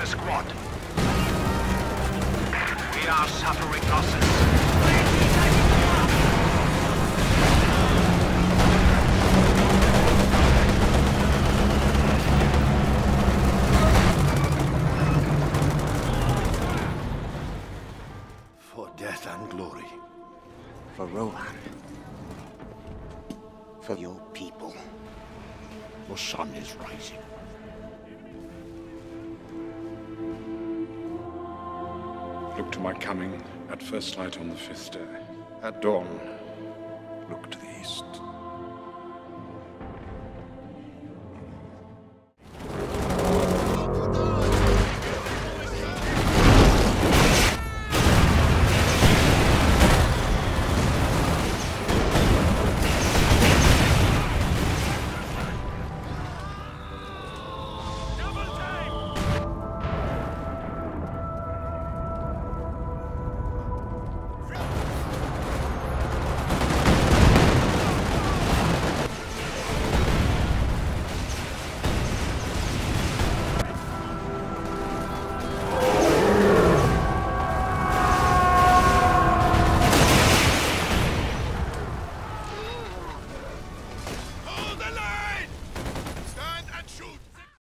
squad. We are suffering losses. For death and glory. For Rohan. For your people. The sun is rising. Look to my coming at first light on the 5th day. At dawn, look to the east.